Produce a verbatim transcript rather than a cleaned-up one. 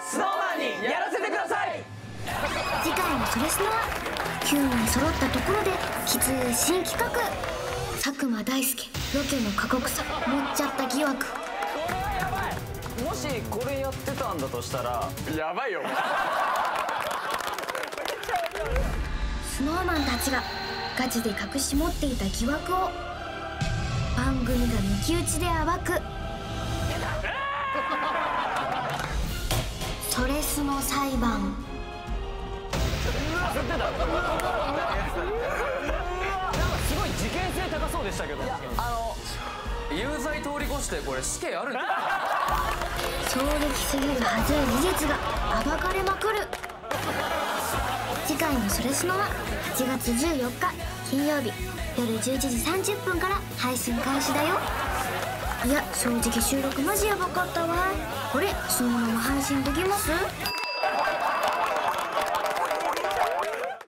スノーマンにやらせてください。 次回の「それスノ」はきゅうにん揃ったところできつい新企画、佐久間大介ロケの過酷さ持っちゃった疑惑。 もしこれやってたんだとしたらやばいよ。 スノーマンたちがガチで隠し持っていた疑惑を番組が抜き打ちで暴く「それスノ裁判」。 焦ってた。なんかすごい事件性高そうでしたけど。あの有罪通り越してこれ死刑あるんだ。 衝撃すぎるはずい事実が暴かれまくる。次回の「それスノ」ははちがつじゅうよっか金曜日夜じゅういちじさんじゅっぷんから配信開始だよ。いや正直収録マジやばかったわ。これそのまま配信できます？